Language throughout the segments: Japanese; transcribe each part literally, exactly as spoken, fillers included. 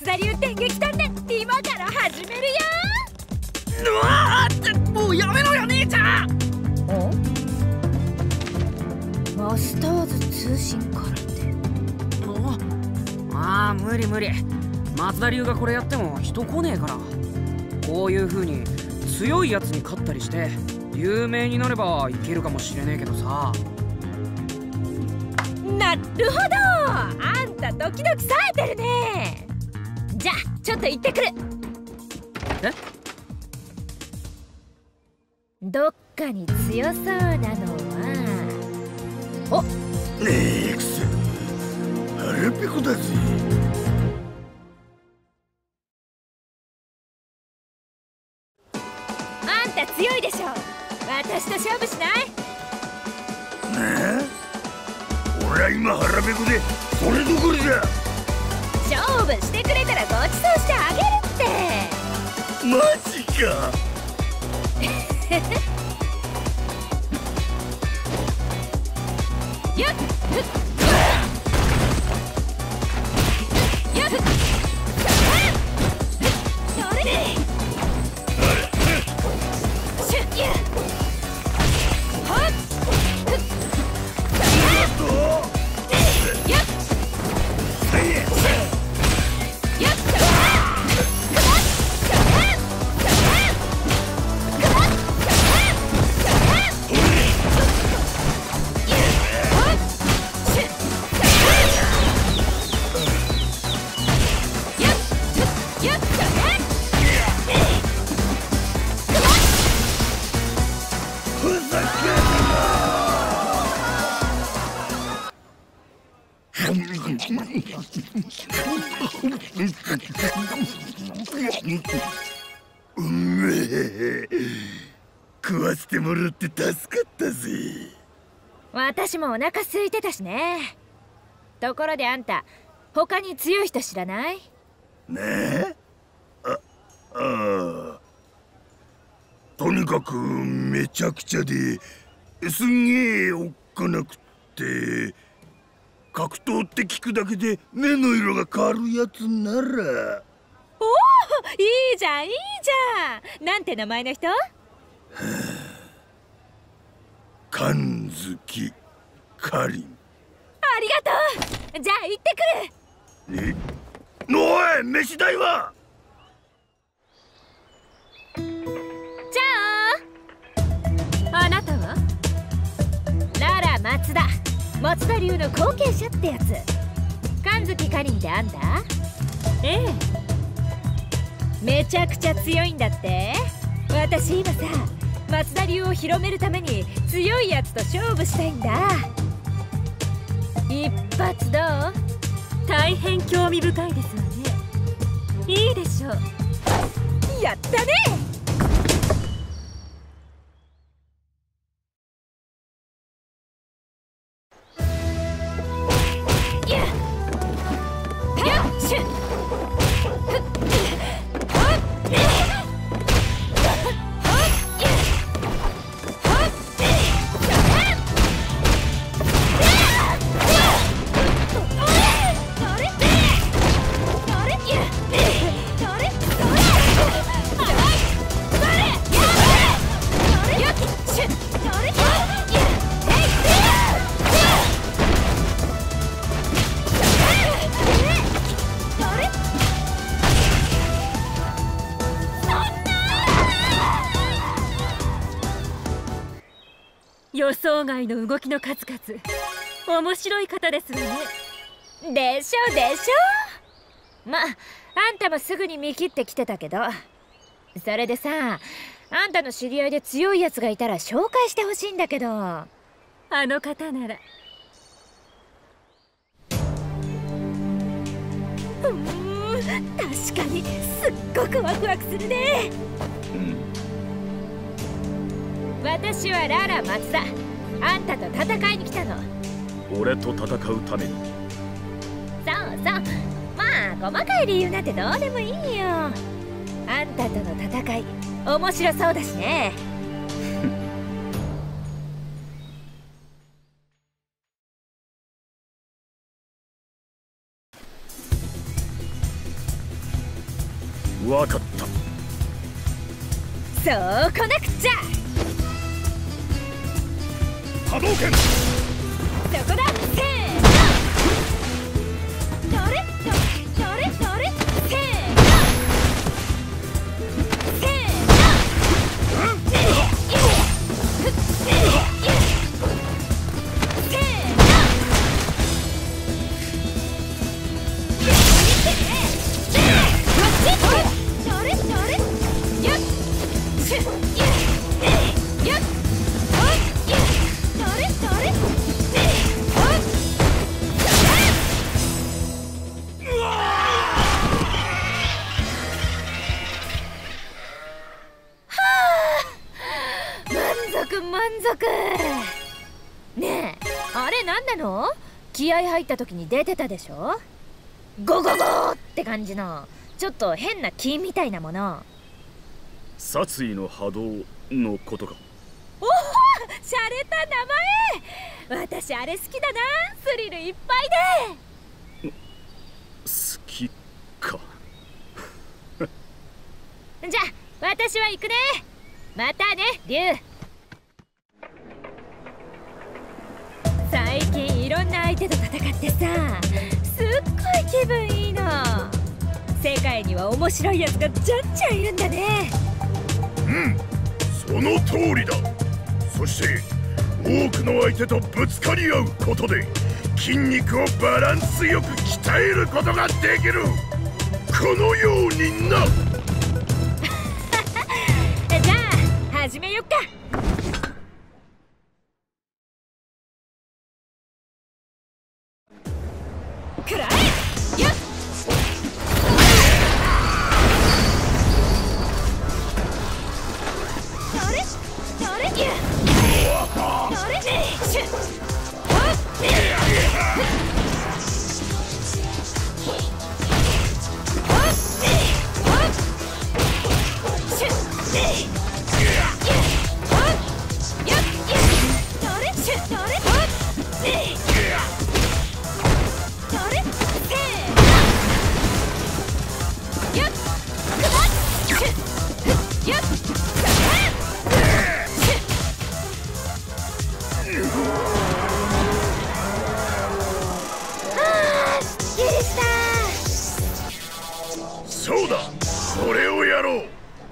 田流電撃鍛錬今から始めるよ。 うわーってもうやめろよ姉ちゃん。 おマスターズ通信からって。 おああ無理無理。松田流がこれやっても人来ねえから。こういう風に強いやつに勝ったりして有名になればいけるかもしれねえけどさ。 なるほど、あんたドキドキ冴えてるね。じゃあちょっと行ってくる。 えどっかに強そうなのは。おねえくそ腹ペコだぜ。 あんた強いでしょ。私と勝負しない？ なあ俺は今腹ペコでそれどころじゃ。 勝負してくれたらごちそうしてあげるって。 マジか。 よっよっそれでシュッやはっよっうめえ食わせてもらって助かったぜ。 私もお腹空いてたしね。ところであんた他に強い人知らない？ ねえあああとにかくめちゃくちゃですんげえおっかなくって格闘って聞くだけで目の色が変わるやつなら。 おお、いいじゃんいいじゃん。なんて名前の人？はあ、神月かりん。 ありがとう。じゃあ行ってくる。 えおい飯代は？ じゃああなたは？ララ松田、松田流の後継者ってやつ。神月かりんってあんた？ええ、めちゃくちゃ強いんだって。私今さ松田流を広めるために強いやつと勝負したいんだ。一発どう？大変興味深いですわね。いいでしょう。やったね。予想外の動きの数々、面白い方ですわね。でしょでしょ。まああんたもすぐに見切ってきてたけど、それでさ、あんたの知り合いで強いやつがいたら紹介してほしいんだけど。あの方なら。うーん、確かにすっごくワクワクするね。 うん、 私はララ松田。あんたと戦いに来たの。 俺と戦うために？ そうそう、まあ細かい理由なんてどうでもいいよ。あんたとの戦い面白そうだしね。 わかった。 そうこなくっちゃ。 波動拳。 そこだ。せーの。どれどれどれどれ。せーの。せーの。せーの。満足。ねえ、あれ何なの？気合入った時に出てたでしょ？ゴゴゴーって感じのちょっと変な木みたいなもの。 殺意の波動のことか。 おお、しゃれた名前。私あれ好きだな。スリルいっぱいで。 好きか。 じゃあ私は行くね。またね、リュウ。最近いろんな相手と戦ってさ、すっごい気分いいの。世界には面白いやつがじゃんじゃんいるんだね。 うん、その通りだ。そして多くの相手とぶつかり合うことで筋肉をバランスよく鍛えることができる。このようにな。 じゃあ始めよっか。くらえよっ。それそれやそれシュッほっほっほっシュッほっよっそれシュッそれほっそれせーのよっくばっシュッよっそれそうだ、これをやろう。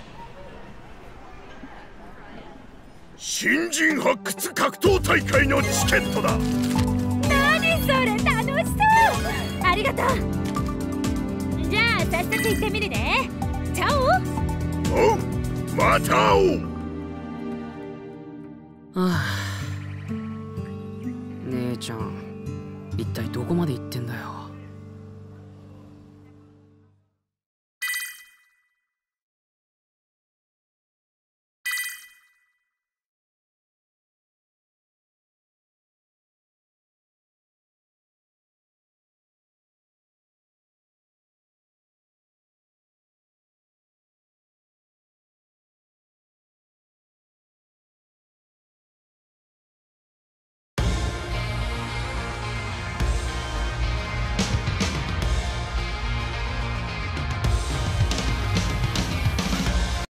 新人発掘格闘大会のチケットだ。 何それ、楽しそう。ありがとう。じゃあ早速行ってみるね。チャオ。 おう、また会おう。 はあ、姉ちゃん一体どこまで行ってんだよ。